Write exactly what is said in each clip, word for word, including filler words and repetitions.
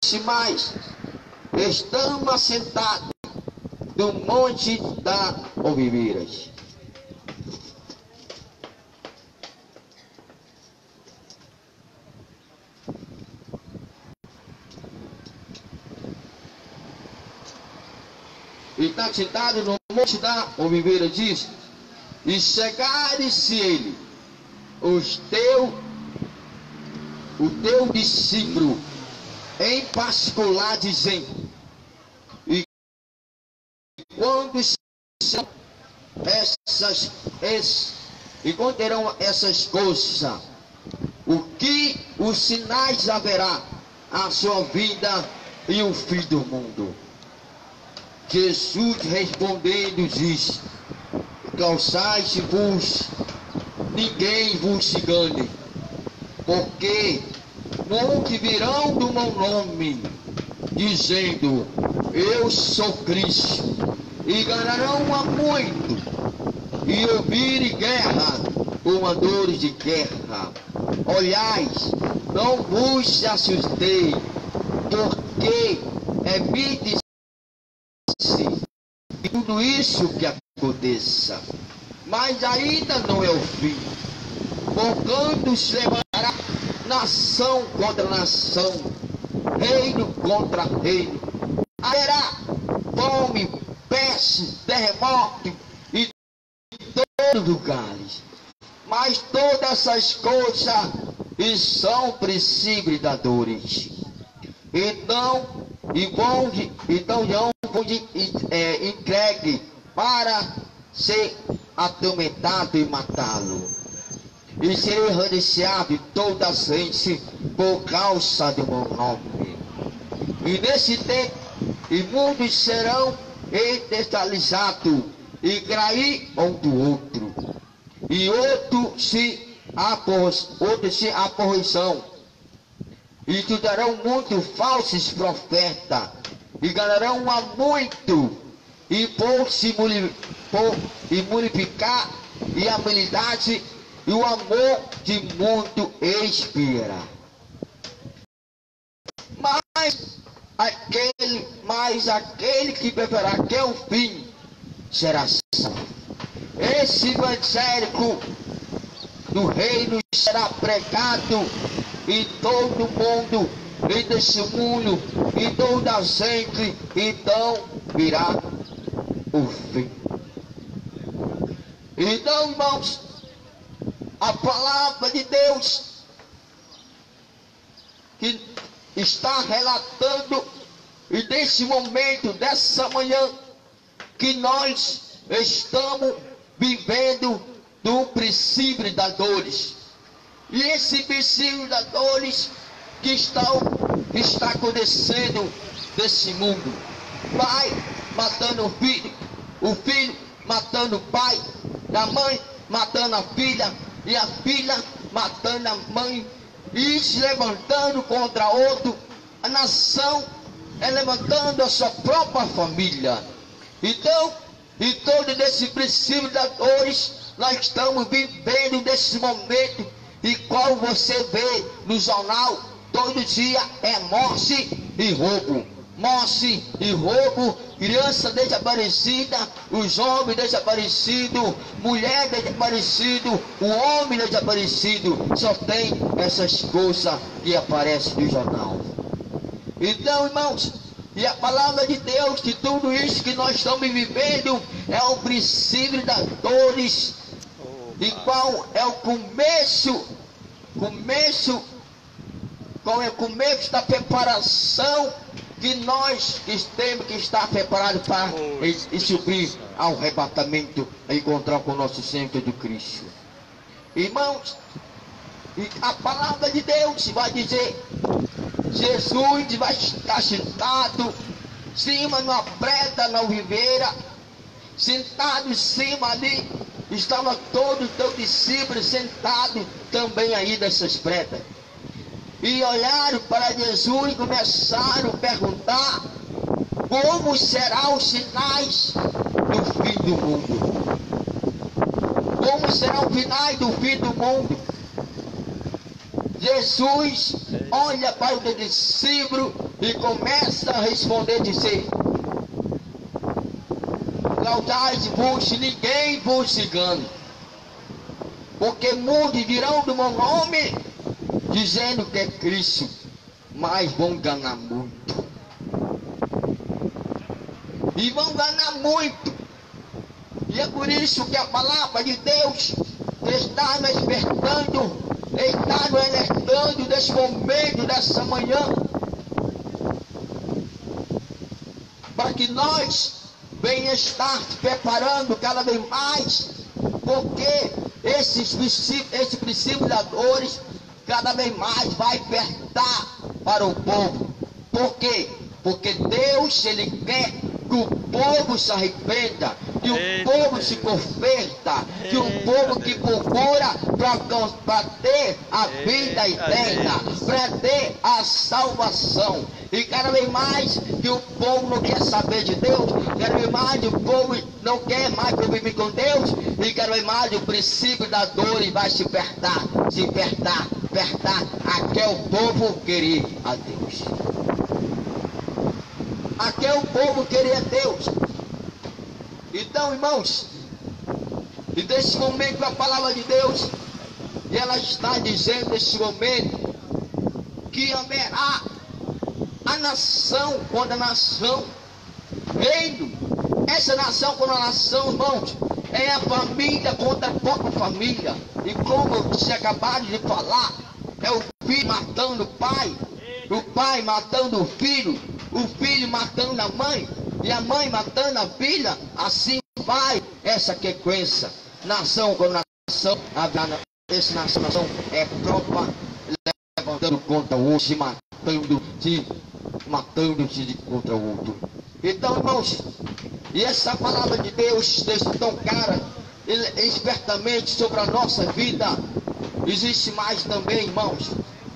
mais, estamos assentados no Monte das Oliveiras. E está sentado no Monte da Oliveira, diz: e chegares-se ele, os teu, o teu discípulo, em particular, dizendo, e quando são essas, esses, e quando terão essas coisas, o que os sinais haverá a sua vida e o fim do mundo? Jesus respondendo diz: calçai-vos, ninguém vos engane, porque muitos virão do meu nome, dizendo, eu sou Cristo, e enganarão a muito, e ouvirem guerra, comadores de guerra. Olhais, não vos assustei, porque é me e tudo isso que aconteça, mas ainda não é o fim, porquanto se levantará nação contra nação, reino contra reino, haverá fome, peste, terremoto e todos os lugares, mas todas essas coisas são precipitadores. Então, e vão, então João foi é, entregue para ser atormentado e matá-lo. E será renunciado toda a gente por causa do meu nome. E nesse tempo, e muitos serão escandalizados e trair um do outro. E outro se outros se aborrecerão. E estudarão muito falsos profetas, e ganharão a muito, e por se por, e multiplicar, e a habilidade, e o amor de muito expira. Mas aquele, mas aquele que beberá até o fim, será salvo. Esse evangelho do reino será pregado em todo mundo, e desse mundo, e toda a gente, então virá o fim. Então, irmãos, a palavra de Deus que está relatando, e nesse momento, dessa manhã, que nós estamos vivendo do princípio das dores. E esse princípio das dores que está, está acontecendo nesse mundo. Pai matando o filho, o filho matando o pai, a mãe matando a filha, e a filha matando a mãe, e se levantando contra outro. A nação é levantando a sua própria família. Então, e todo esse princípio das dores, nós estamos vivendo nesse momento. E qual você vê no jornal, todo dia é morte e roubo. Morte e roubo, criança desaparecida, os homens desaparecidos, mulher desaparecido, o homem desaparecido. Só tem essas coisas que aparecem no jornal. Então, irmãos, e a palavra de Deus, que tudo isso que nós estamos vivendo é o princípio das dores. E qual é o começo, começo, qual é o começo da preparação que nós temos que estar preparados para oh, subir ao arrebatamento, a encontrar com o nosso Senhor do Cristo. Irmãos, e a palavra de Deus vai dizer, Jesus vai estar sentado em cima numa preda na oliveira, sentado em cima ali, estavam todos os teus discípulos sentados também aí nessas predas. E olharam para Jesus e começaram a perguntar como serão os sinais do fim do mundo. Como serão os finais do fim do mundo? Jesus olha para o discípulo e começa a responder, dizer: Guardai-vos, ninguém vos engane, porque muitos dirão do meu nome, dizendo que é Cristo, mas vão enganar muito. E vão enganar muito. E é por isso que a palavra de Deus está nos despertando, está nos alertando desse momento, dessa manhã, para que nós venhamos estar preparando cada vez mais, porque esses princípios, esse princípio das dores cada vez mais vai apertar para o povo. Por quê? Porque Deus, Ele quer que o povo se arrependa, que o Eita povo Deus. se converta, que o povo que procura para ter a vida Eita eterna, para ter a salvação. E cada vez mais que o povo não quer saber de Deus, cada vez mais o povo não quer mais conviver com Deus, e cada vez mais o princípio da dor vai se apertar, se apertar, apertar, até o povo querer a Deus. Até o povo querer a Deus. Então, irmãos, e desse momento a palavra de Deus, e ela está dizendo nesse momento que haverá a nação contra a nação, reino. Essa nação contra a nação, irmãos, é a família contra a própria família. E como vocês acabaram de falar, é o filho matando o pai, o pai matando o filho, o filho matando a mãe, e a mãe matando a filha. Assim vai essa sequência. Nação contra nação. Essa nação é própria, levantando contra o outro, se matando, se matando-se contra o outro. Então, irmãos, e essa palavra de Deus tão cara, espertamente sobre a nossa vida, existe mais também, irmãos.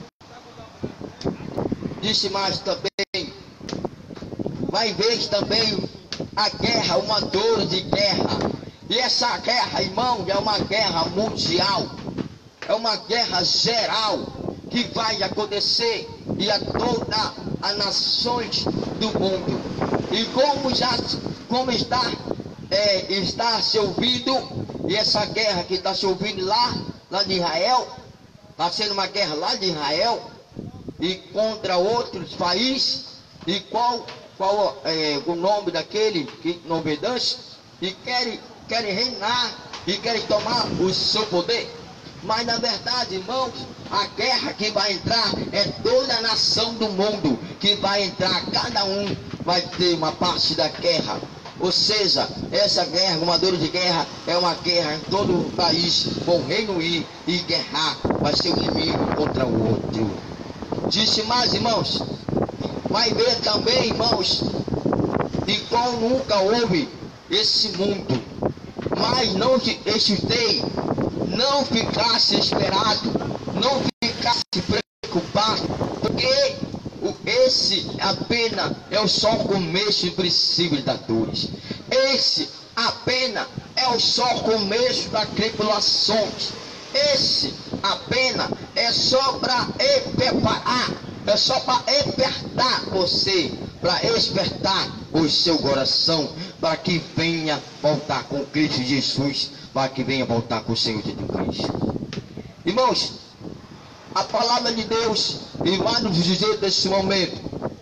Existe mais também. Vai ver também a guerra, uma dor de guerra. E essa guerra, irmão, é uma guerra mundial. É uma guerra geral que vai acontecer e a todas as nações do mundo. E como já como está, é, está se ouvindo, e essa guerra que está se ouvindo lá, lá de Israel, está sendo uma guerra lá de Israel, e contra outros países, e qual, qual é o nome daquele que não obedece, e querem, querem reinar, e querem tomar o seu poder. Mas na verdade, irmãos, a guerra que vai entrar é toda a nação do mundo que vai entrar, cada um vai ter uma parte da guerra. Ou seja, essa guerra, uma dor de guerra, é uma guerra em todo o país, vão reunir e guerrar, vai ser um inimigo contra o outro. Disse mais, irmãos, vai ver também, irmãos, e qual nunca houve esse mundo, mas não existei, não ficasse esperado, não ficasse preocupado, porque esse apenas é o só começo e princípio das dores. Esse apenas é o só começo das tribulações. Esse apenas é só para preparar, é só para despertar você, para despertar o seu coração, para que venha voltar com Cristo Jesus, para que venha voltar com o Senhor Jesus Cristo. Irmãos, a palavra de Deus, e vai nos dizer nesse momento,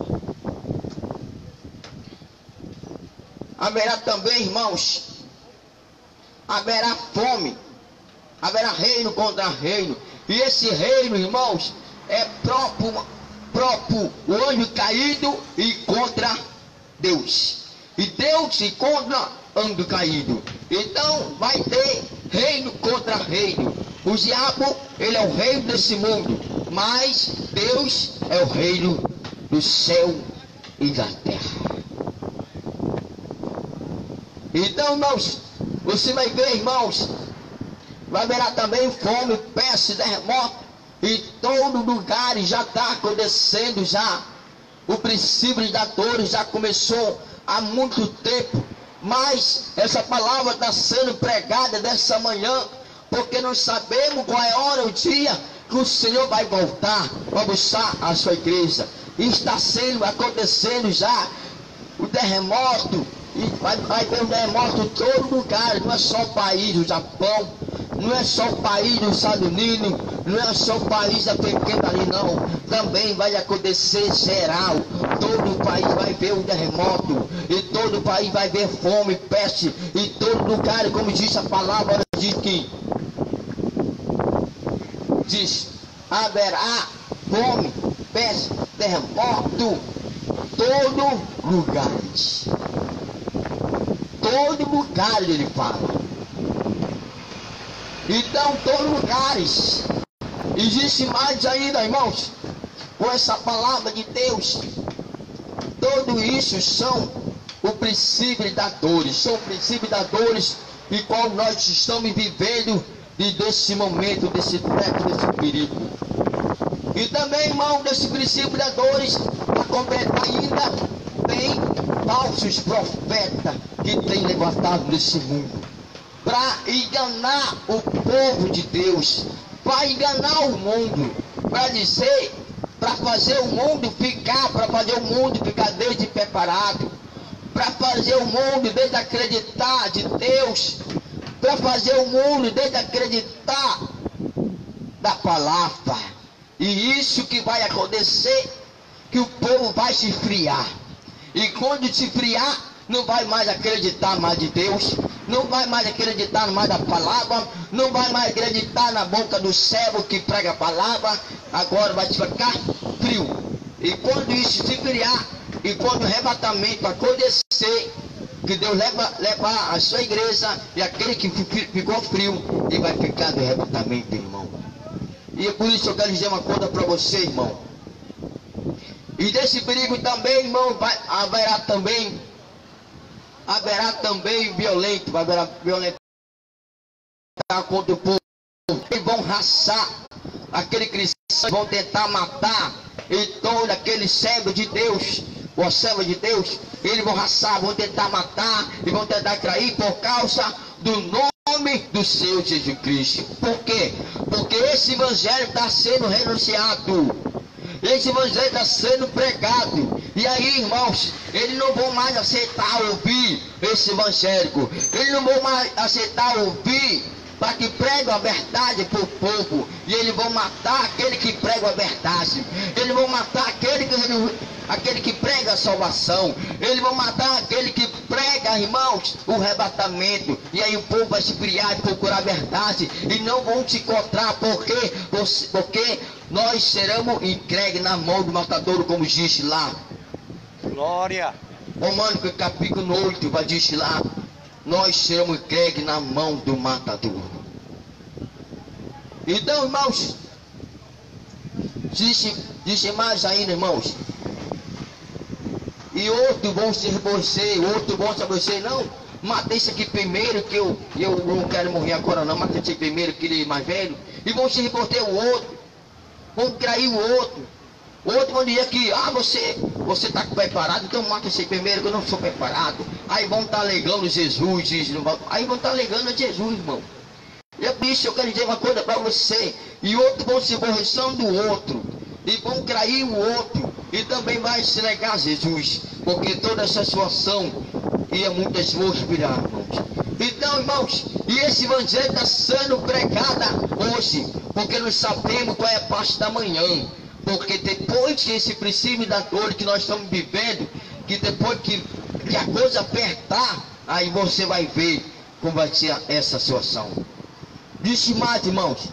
haverá também, irmãos, haverá fome, haverá reino contra reino, e esse reino, irmãos, é próprio, próprio o anjo caído e contra Deus, e Deus e contra anjo caído. Então vai ter reino contra reino. O diabo, ele é o reino desse mundo, mas Deus é o reino do céu e da terra. Então, irmãos, você vai ver, irmãos, vai haverá também fome, peste, terremoto, e todo lugar já está acontecendo já. O princípio da dor já começou há muito tempo, mas essa palavra está sendo pregada dessa manhã, porque não sabemos qual é a hora, o dia que o Senhor vai voltar para buscar a sua igreja. está sendo, acontecendo já o terremoto, e vai, vai ter um terremoto em todo lugar, não é só o país, o Japão, não é só o país dos Estados Unidos, não é só o país da pequena ali não, também vai acontecer geral, todo o país vai ver um terremoto, e todo o país vai ver fome, peste, em todo lugar, como diz a palavra, diz que diz, haverá fome, peste, terremoto, todo lugar, todo lugar ele fala. Então, todos lugares, existe mais ainda, irmãos, com essa palavra de Deus, tudo isso são o princípio das dores, são o princípio das dores e qual nós estamos vivendo e desse momento, desse treco, desse perigo. E também, irmão, desse princípio das dores, para completar ainda, tem falsos profetas que têm levantado nesse mundo para enganar o povo de Deus, para enganar o mundo, para dizer, para fazer o mundo ficar, para fazer o mundo ficar despreparado, para fazer o mundo desacreditar de Deus, para fazer o mundo desacreditar da palavra. E isso que vai acontecer, que o povo vai se esfriar. E quando se esfriar, não vai mais acreditar mais de Deus, não vai mais acreditar mais da palavra, não vai mais acreditar na boca do servo que prega a palavra, agora vai ficar frio. E quando isso se esfriar, e quando o arrebatamento acontecer, que Deus leva, leva a sua igreja, e aquele que ficou frio, ele vai ficar do arrebatamento, irmão. E é por isso que eu quero dizer uma coisa para você, irmão. E desse perigo também, irmão, vai, haverá também, haverá também violento, vai haverá violento contra o povo. Eles vão raçar aquele cristão, vão tentar matar, e todo aquele servo de Deus, ou servo de Deus, eles vão raçar, vão tentar matar, e vão tentar trair por causa do nome do Senhor Jesus Cristo. Por quê? Porque esse evangelho está sendo renunciado. Esse evangelho está sendo pregado. E aí, irmãos, eles não vão mais aceitar ouvir esse evangélico. Eles não vão mais aceitar ouvir para que pregue a verdade para o povo. E eles vão matar aquele que prega a verdade. Eles vão matar aquele que, aquele que prega a salvação. Eles vão matar aquele que prega, irmãos, o arrebatamento. E aí o povo vai se criar e procurar a verdade. E não vão se encontrar. Por quê? Porque nós seremos entregues na mão do matador, como diz lá. Glória. Romanos capítulo oito vai dizer lá, nós seremos entregues na mão do matador. Então, irmãos, disse, disse mais ainda, irmãos, e outro vão ser você, outro vão ser você, não, matei esse aqui primeiro, que eu, eu não quero morrer agora não, matei esse aqui primeiro, que ele é mais velho, e vão se reportar o outro, vão trair o outro. O outro vão dizer que, ah, você você está preparado, então mata esse primeiro que eu não sou preparado. Aí vão estar tá alegando Jesus, aí vão estar tá alegando a Jesus, irmão. E é por isso que eu quero dizer uma coisa para você. E outro vão se aborrecer do outro, e vão trair o outro, e também vai se negar a Jesus, porque toda essa situação ia muitas mãos virar, irmãos. Então, irmãos, e esse evangelho está sendo pregado hoje, porque nós sabemos qual é a parte da manhã. Porque depois que esse princípio da dor que nós estamos vivendo, que depois que, que a coisa apertar, aí você vai ver como vai ser essa situação. Disse mais, irmãos,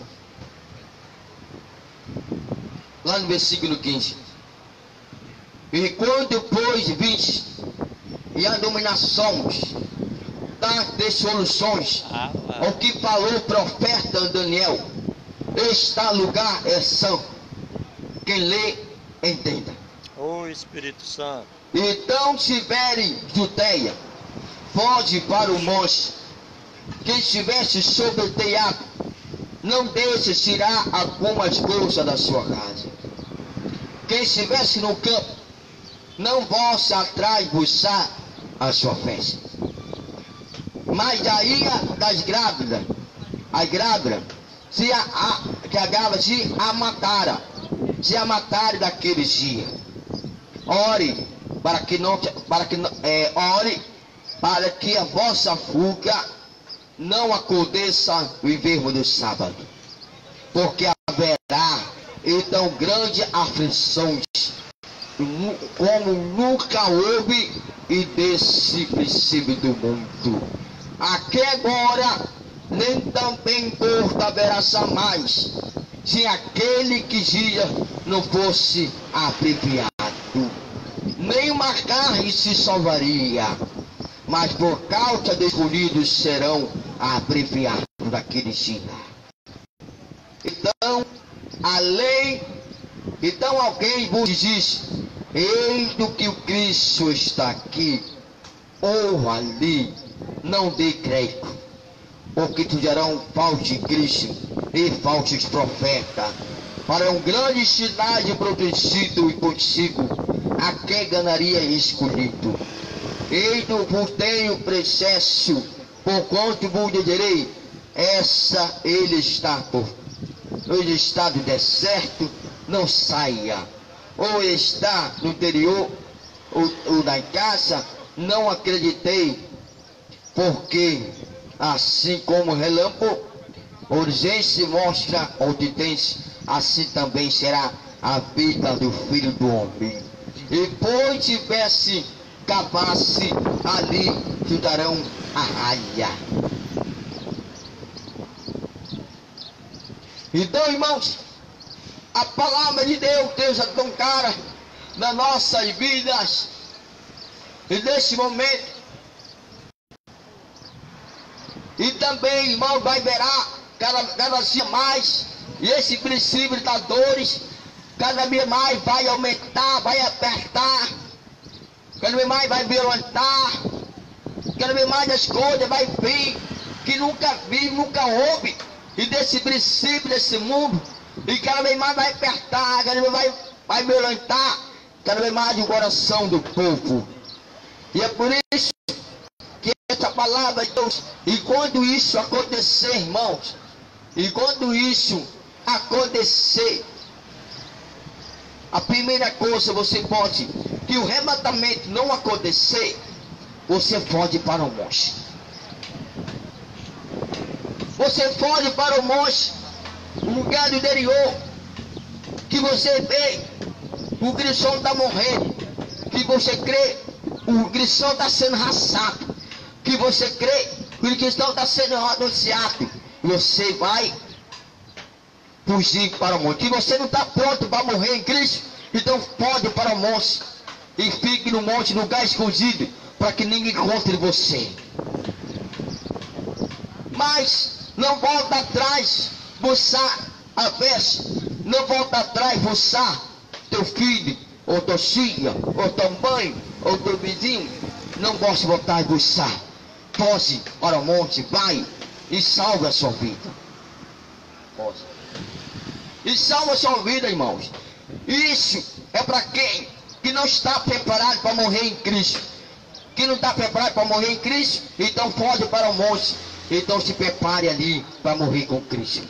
lá no versículo quinze. E quando pois viste e a dominação das dissoluções, o que falou o profeta Daniel, este lugar é santo. Quem lê, entenda. Ô Espírito Santo. Então, se tiverem Judeia, foge para o monte. Quem estivesse sobre o telhado, não deixe tirar algumas coisas da sua casa. Quem estivesse no campo, não volte atrás buscar a sua festa. Mas daí das grávidas, as grávidas, se a, a, que a grávida se a matara, se a matarem daqueles dias. ore para que não, para que é, ore para que a vossa fuga não aconteça no enfermo do sábado, porque haverá então grande aflições, como nunca houve e desse princípio do mundo. Aqui agora nem também porta haverá jamais, se aquele que gira não fosse abreviado. Nem uma carne se salvaria, mas por causa dos escolhidos serão abreviados daquele dia. Então, a lei, então alguém vos diz, eis do que o Cristo está aqui ou ali, não dê crédito, porque surgirão falsos Cristo e falsos profetas, para um grande sinal de produzido e consigo a quem ganaria escolhido. Eis do vos tenho processo, por quanto vos direi, essa ele está por no estado deserto, não saia, ou está no interior, ou, ou na casa, não acreditei, porque assim como relâmpago, urgência mostra odidência, assim também será a vida do Filho do Homem. E pois tivesse cavasse ali, te darão a raia. Então, irmãos, a palavra de Deus, Deus é tão cara nas nossas vidas. E nesse momento, e também, irmão, vai verá cada, cada dia mais, e esse princípio das dores, cada vez mais vai aumentar, vai apertar, cada vez mais vai violentar, cada vez mais as coisas vai vir, que nunca vi, nunca houve. E desse princípio, desse mundo, e cada vez mais vai apertar, cada vez vai, vai violentar, cada vez mais o coração do povo. E é por isso que essa palavra de Deus, e quando isso acontecer, irmãos, e quando isso acontecer, a primeira coisa você pode, que o arrebatamento não acontecer, você pode ir para o monte. Você foge para o monte, o lugar do interior, que você vê, o cristão está morrendo, que você crê, o cristão está sendo raçado, que você crê, o cristão está sendo anunciado, você vai fugir para o monte. Que você não está pronto para morrer em Cristo, então pode para o monte, e fique no monte, no lugar escondido, para que ninguém encontre você. Mas não volta atrás, buscar a vez, não volta atrás, buscar teu filho, ou tua filha, ou tua mãe, ou teu vizinho, não gosta de voltar e buscar. Foge para o monte, vai e salva a sua vida. Foge. E salva a sua vida, irmãos. Isso é para quem que não está preparado para morrer em Cristo. Que não está preparado para morrer em Cristo, então foge para o monte. Então se prepare ali para morrer com Cristo.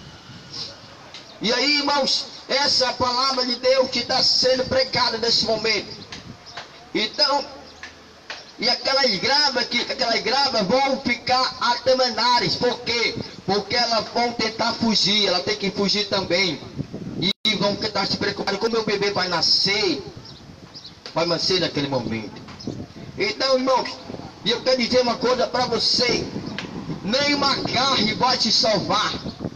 E aí, irmãos, essa é a palavra de Deus que está sendo pregada nesse momento. Então, e aquelas gravas, que, aquelas gravas vão ficar atemenares. Por quê? Porque elas vão tentar fugir, ela tem que fugir também. E vão tentar se preocupar como meu bebê vai nascer. Vai nascer naquele momento. Então, irmãos, e eu quero dizer uma coisa para você. Nenhuma carne vai te salvar.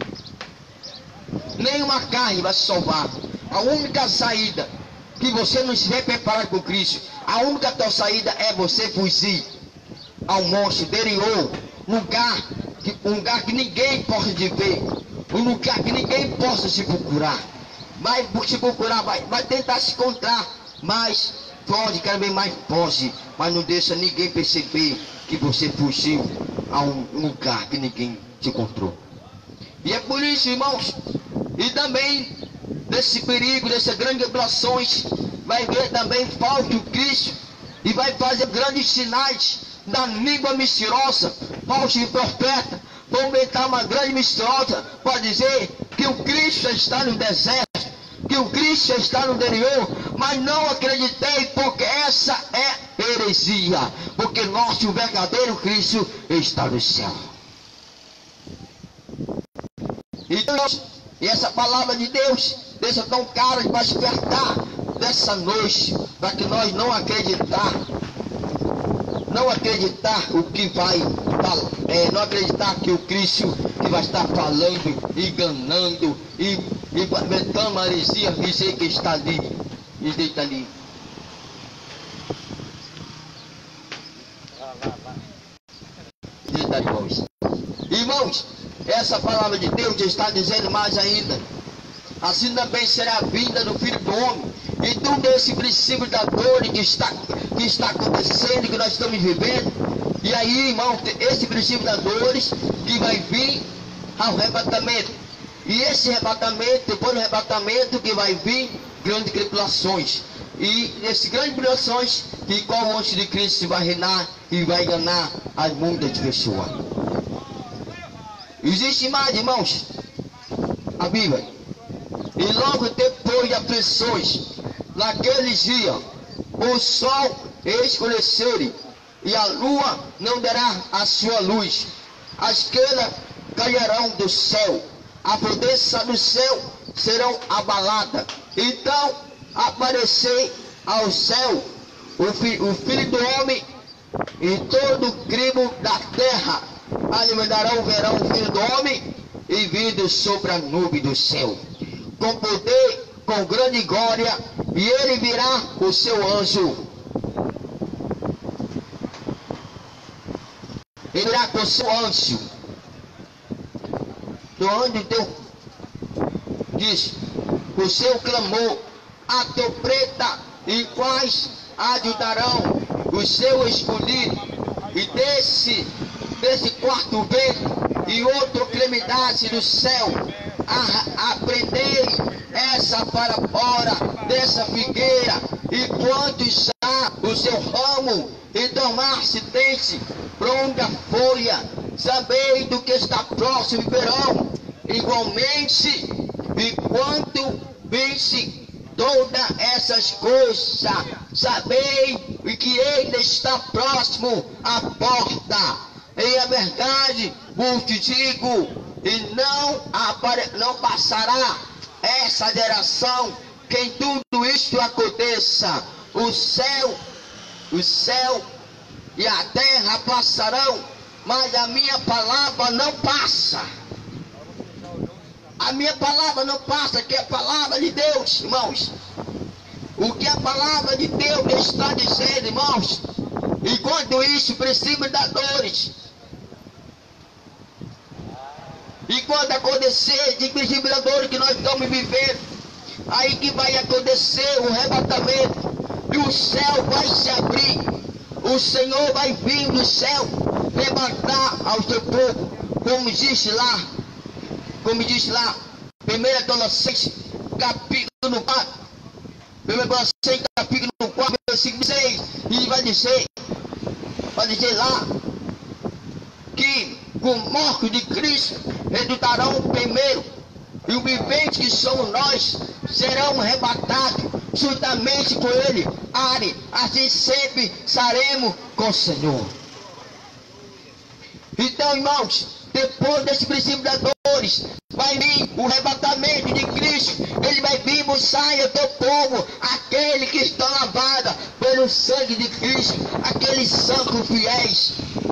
Nenhuma carne vai te salvar. A única saída que você não estiver preparado com Cristo, a única tua saída é você fugir ao monte interior, lugar que, um lugar que ninguém possa te ver, um lugar que ninguém possa se procurar. Vai se procurar, vai, vai tentar se encontrar, mas pode, cada vez mais foge, mas não deixa ninguém perceber que você fugiu a um lugar que ninguém te encontrou. E é por isso, irmãos, e também desse perigo, dessas grandes tribulações, vai ver também falso Cristo, e vai fazer grandes sinais da língua mentirosa, falso profeta, vão inventar uma grande mentirosa para dizer que o Cristo está no deserto, que que o Cristo está no interior, mas não acreditei, porque essa é heresia, porque nosso verdadeiro Cristo está no céu. Então, e essa palavra de Deus deixa tão clara para despertar dessa noite, para que nós não acreditar, não acreditar o que vai, é, não acreditar que o Cristo que vai estar falando, enganando e inventando uma heresia, dizer que está ali, e deita ali. Deita ali, irmãos. Irmãos, essa palavra de Deus está dizendo mais ainda. Assim também será a vinda do Filho do Homem. E tudo esse princípio da dor que está, que está acontecendo, que nós estamos vivendo. E aí, irmão, esse princípio das dores que vai vir ao arrebatamento. E esse arrebatamento, depois do arrebatamento, que vai vir grandes tribulações. E nessas grandes tribulações, que qual o anjo de Cristo vai reinar e vai enganar as muitas pessoas. Existe mais, irmãos, a Bíblia. E logo depois de aflições, naqueles dias, o sol escurecer e a lua não dará a sua luz. As estrelas cairão do céu, a potência do céu serão abaladas. Então aparecer ao céu o, fi, o Filho do Homem, e todo o crime da terra alimentarão, verão o Filho do Homem e vindo sobre a nuvem do céu, com poder, com grande glória, e ele virá o seu anjo. Ele virá com o seu anjo. Do anjo teu diz, o seu clamor, a trombeta, e quais ajudarão o seu escolhido, e desse, desse quarto vento, e outro clemidade do céu, a, aprendei essa para fora dessa figueira, e quando está o seu ramo, e tomar-se dente pronta folha, sabei do que está próximo o verão. Igualmente, e quando vence todas essas coisas, sabei que ele está próximo à porta. Em a verdade vos digo, e não, apare, não passará essa geração que em tudo isto aconteça. O céu, o céu e a terra passarão, mas a minha palavra não passa. A minha palavra não passa, que é a palavra de Deus, irmãos. O que a palavra de Deus está dizendo, irmãos. Enquanto isso, princípio das dores. E quando acontecer de princípio da dor que nós estamos vivendo, aí que vai acontecer o arrebatamento, e o céu vai se abrir, o Senhor vai vir do céu, levantar ao seu povo, como disse lá, como disse lá, primeira Tessalonicenses, capítulo quatro, primeira Tessalonicenses, capítulo quatro, versículo seis, e vai dizer, vai dizer lá, que com morte de Cristo resultarão primeiro, e os viventes que somos nós serão arrebatados juntamente com ele. Are, assim sempre estaremos com o Senhor. Então, irmãos, depois desse princípio das dores, vai vir o arrebatamento de Cristo. Ele vai vir buscar o teu povo, aquele que está lavado pelo sangue de Cristo, aqueles santos fiéis.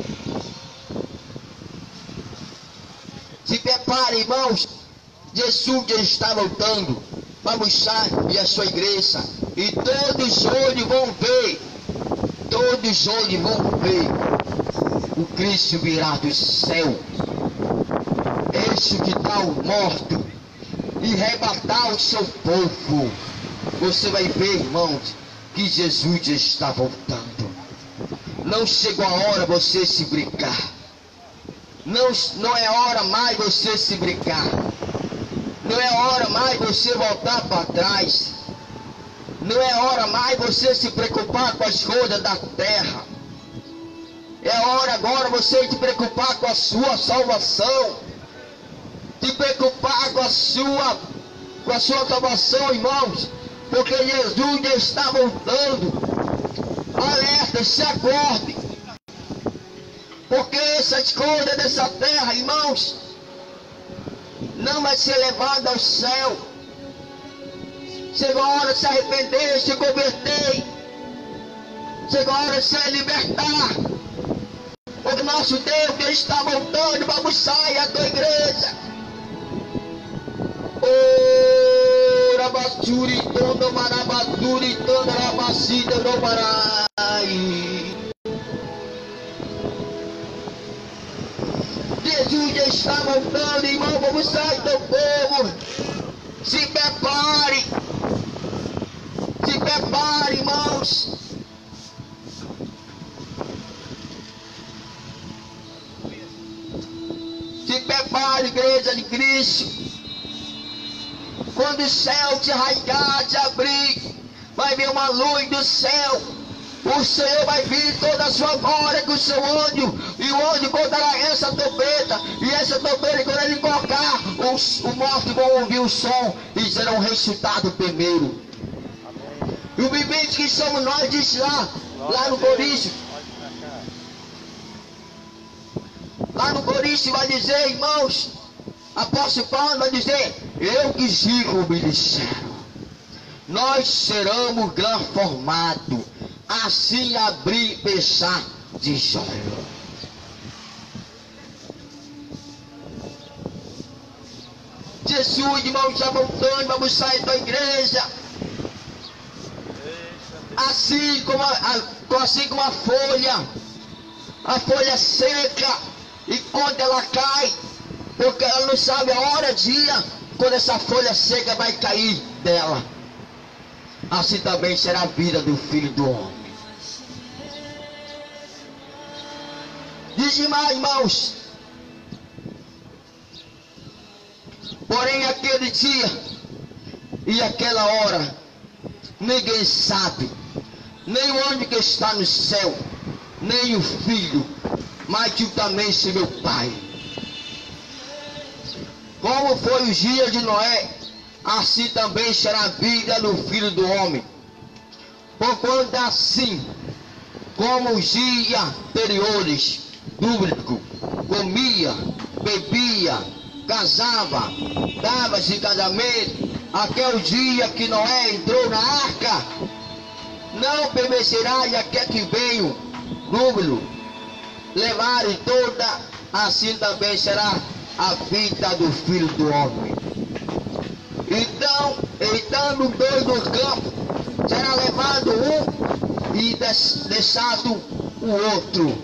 Se prepare, irmãos, Jesus já está voltando para buscar a sua igreja, e todos os olhos vão ver, todos os olhos vão ver, o Cristo virá do céu, esse que está morto, e arrebatar o seu povo. Você vai ver, irmãos, que Jesus já está voltando. Não chegou a hora você se brincar. Não, não é hora mais você se brincar. Não é hora mais você voltar para trás. Não é hora mais você se preocupar com as coisas da terra. É hora agora você se preocupar com a sua salvação. Se preocupar com a sua com a sua salvação, irmãos, porque Jesus já está voltando. Alerta, se acorde, porque essas coisas dessa terra, irmãos, não vai ser levada ao céu. Chegou a hora de se arrepender, se converter. Chegou a hora de se libertar. Porque nosso Deus que está voltando para buscar a tua igreja. Oh, Rabatsuri, Tono Marabatsuri, Tono Rabacida, no Marai. Jesus já está voltando, irmão, para buscar o teu povo. Se prepare. Se prepare, irmãos. Se prepare, igreja de Cristo. Quando o céu te rasgar, te abrir, vai vir uma luz do céu. O Senhor vai vir toda a sua glória com o seu anjo. E o anjo contará essa trombeta. E essa trombeta, quando ele tocar, os, os mortos vão ouvir o som e serão ressuscitados primeiro. Amém. E o vivente que somos nós, diz lá, lá no Coríntios. Lá no Coríntios vai dizer, irmãos, apóstolo Paulo vai dizer, eu que digo, me disseram, nós seremos transformados, assim abrir e fechar de olhos. Jesus, irmão, está voltando para buscar a tua igreja. Assim como a, a, assim como a folha, a folha seca, e quando ela cai, porque ela não sabe a hora, dia, quando essa folha seca vai cair dela. Assim também será a vida do Filho do Homem. Diz mais, irmãos. Porém, aquele dia e aquela hora, ninguém sabe, nem o anjo que está no céu, nem o Filho, mas juntamente meu Pai. Como foi os dias de Noé, assim também será a vida do Filho do Homem. Porquanto assim, como os dias anteriores, público, comia, bebia, casava, dava-se casamento, até o dia que Noé entrou na arca, não permanecerá e até que veio, número, levarem toda, assim também será a vida do Filho do Homem. Então, estando dois no campo, será levado um e deixado o outro.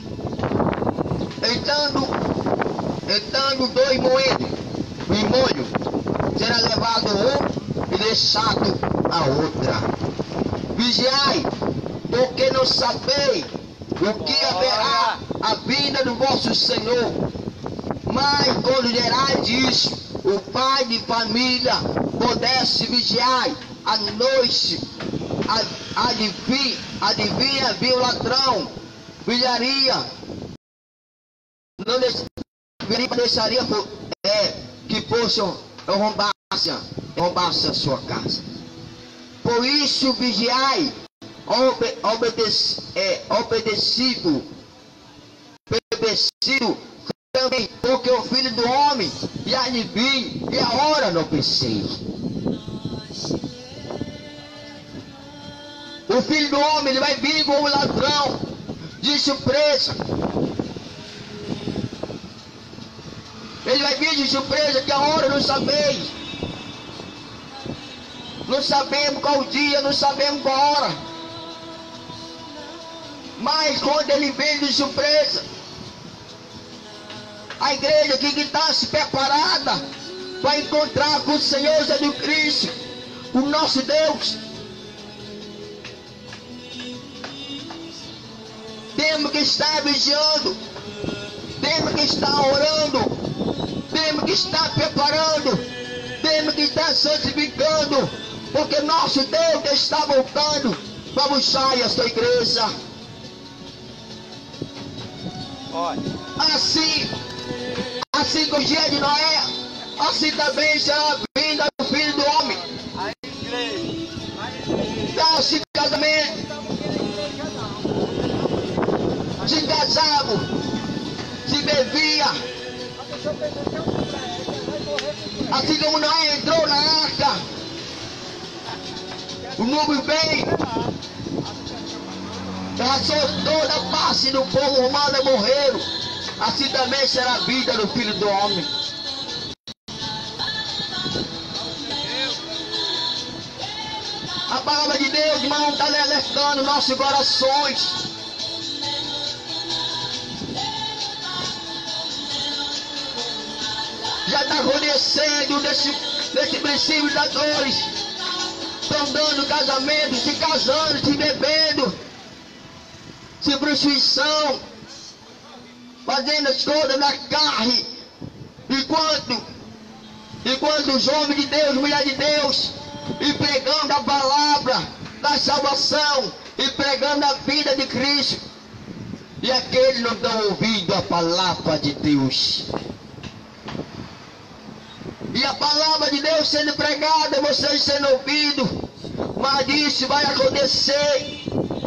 Estando, estando dois moedos em molho, será levado um e deixado a outra. Vigiai, porque não sabeis o que haverá a vinda do vosso Senhor. Mas quando gerais disso, o pai de família pudesse vigiar à noite, adivinha, adivinha, viu o ladrão, vigiaria, não deixaria, deixaria é, que possam roubasse, roubasse a sua casa. Por isso vigiai, obede, obedec, é, obedecido, obedecido também, porque o Filho do Homem já adivinha e a hora não precisa. O Filho do Homem ele vai vir como um ladrão de surpresa. Ele vai vir de surpresa que a hora não sabeis. Não sabemos qual dia, não sabemos qual hora. Mas quando ele vem de surpresa, a igreja aqui que está se preparada para encontrar com o Senhor Jesus Cristo, o nosso Deus. Temos que estar vigiando, temos que estar orando, temos que estar preparando, temos que estar santificando, porque nosso Deus está voltando para buscar a sua igreja. Assim, assim como o dia de Noé, assim também será a vinda do Filho casamento, se casavam, se bebia, assim como Noé entrou na arca, o nuvem veio, passou toda a face do povo humano, morreram. Assim também será a vida do Filho do Homem. A palavra de Deus, irmão, está alertando nossos corações. Já está conhecendo desse, desse princípio das dores. Estão dando casamento, se casando, se bebendo, se prostituição, fazendo as coisas na carne. Enquanto, enquanto os homens de Deus, mulher de Deus, e pregando a palavra da salvação, e pregando a vida de Cristo, e aqueles não estão ouvindo a palavra de Deus. E a palavra de Deus sendo pregada, vocês sendo ouvidos, mas isso vai acontecer.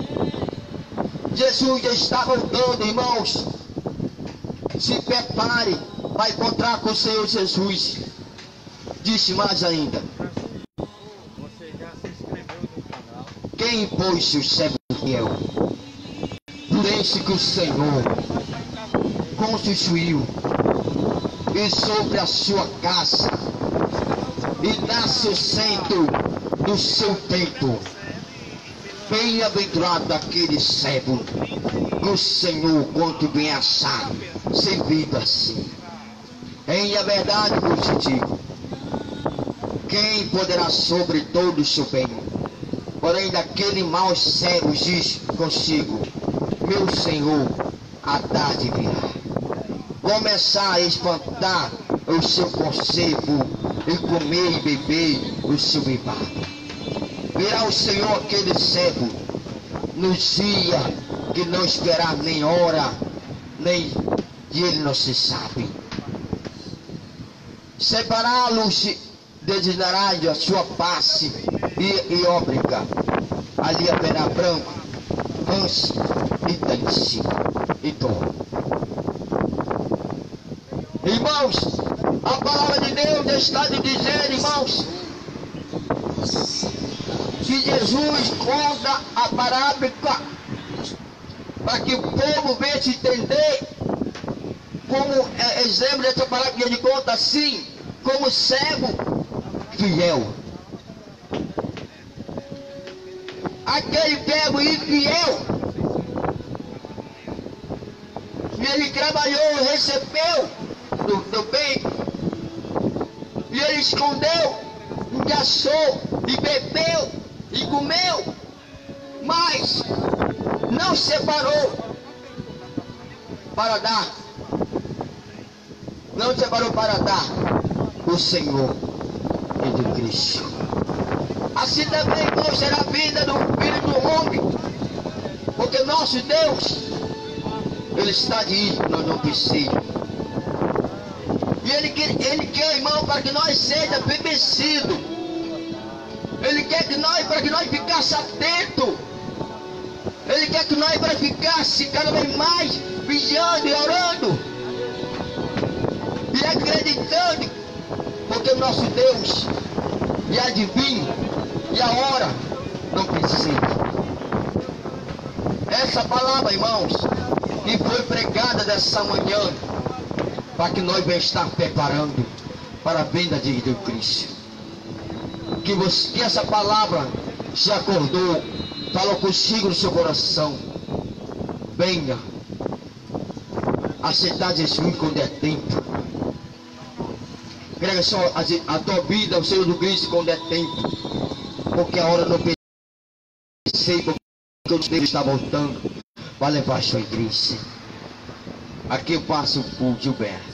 Jesus já está voltando, irmãos. Se prepare para encontrar com o Senhor Jesus. Disse mais ainda: Você já se inscreveu no canal? quem pôs o servo fiel? Lembre-se que o Senhor constituiu e sobre a sua casa, e nasce o centro do seu tempo. Bem-aventurado aquele servo que o Senhor, quanto bem achar, servido assim. Em a verdade vos digo, quem poderá sobre todo o seu bem? Porém, daquele mau servo diz consigo: meu Senhor, a tarde virá. Começar a espantar o seu conservo e comer e beber o seu bebado. Virá o Senhor aquele servo no dia que não esperar nem hora, nem e ele não se sabe. Separá-los designará a sua face e, e óbrega. Ali haverá branco, ranço e dance e dor. Irmãos, a palavra de Deus está de dizer, irmãos, que Jesus conta a parábola para que o povo venha se entender, como é, exemplo dessa parábola que ele conta assim, como servo fiel. Aquele servo infiel, e ele trabalhou, recebeu do, do bem, e ele escondeu, e achou, e bebeu, e comeu, mas não separou para dar, não separou para dar o Senhor e do Cristo. Assim também, irmão, será a vida do Filho do Homem, porque nosso Deus, Ele está de ir, nós não precisamos. E Ele quer, Ele quer, irmão, para que nós sejamos bebecidos. Ele quer que nós, para que nós ficasse atentos. Ele quer que nós, para ficasse cada vez mais vigiando e orando. E acreditando, porque o nosso Deus e adivinha, e a hora não precisa. Essa palavra, irmãos, que foi pregada dessa manhã, para que nós venhamos estar preparando para a vinda de Cristo. Que, você, que essa palavra se acordou, falou consigo no seu coração. Venha aceitar Jesus quando é tempo. Grega só a, a tua vida, o Senhor do Cristo quando é tempo. Porque a hora não pensei, porque o Deus está voltando para levar a sua igreja. Aqui eu passo por Gilberto.